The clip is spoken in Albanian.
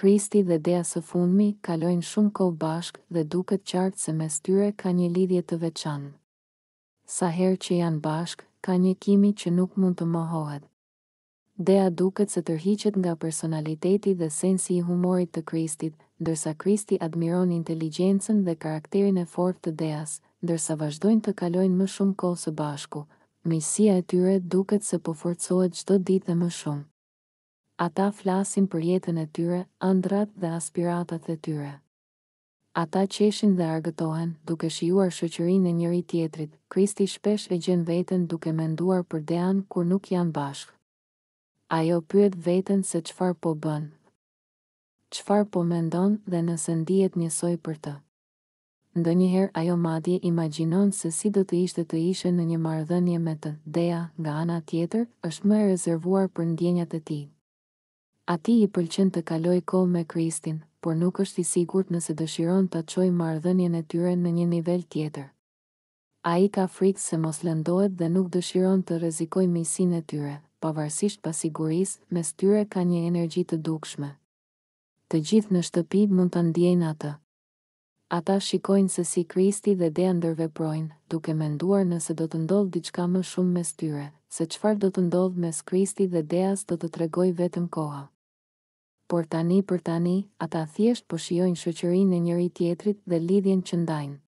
Kristi dhe dea së fundmi kalojnë shumë kohë bashkë dhe duket qartë se mes tyre ka një lidhje të veçantë. Sa herë që janë bashkë, ka një kimi që nuk mund të mohohet. Dea duket se tërhiqet nga personaliteti dhe sensi i humorit të Kristit, ndërsa Kristi admiron inteligjencën dhe karakterin e fortë të deas, ndërsa vazhdojnë të kalojnë më shumë kohë së bashku. Miqësia e tyre duket se po forcohet çdo ditë dhe më shumë. Ata flasin për jetën e tyre, ëndrat dhe aspiratat e tyre. Ata qeshin dhe argëtohen, duke shijuar shoqërinë e njëri tjetrit. Kristi shpesh e gjen veten duke menduar për dean kur nuk janë bashkë. Ajo pyet veten se çfarë po bën, çfarë po mendon dhe nëse ndihet njësoj për të. Ndonjëherë ajo madje imagjinon se si do të ishte të ishe në një marrëdhënie me të. Dea, nga ana tjetër, është më e rezervuar për ndjenjat e tij. Atij i pëlqen të kalojë kohë me Kristin, por nuk është i sigurt nëse dëshiron ta çojë marrëdhënien e tyre në një nivel tjetër. Ai ka frikë se mos lëndohet dhe nuk dëshiron të rrezikojë miqësinë e tyre. Pavarësisht pasigurisë, mes tyre ka një energji të dukshme. Të gjithë në shtëpi mund ta ndjejnë atë. Ata shikojnë se si Kristi dhe dea ndërveprojnë, duke menduar nëse do të ndodhë diçka më shumë mes tyre. Se çfarë do të ndodhë mes Kristi dhe deas do të tregojë vetëm koha. Por tani për tani, ata thjesht po shijojnë shoqërinë e njëri tjetrit dhe lidhjen që ndajnë.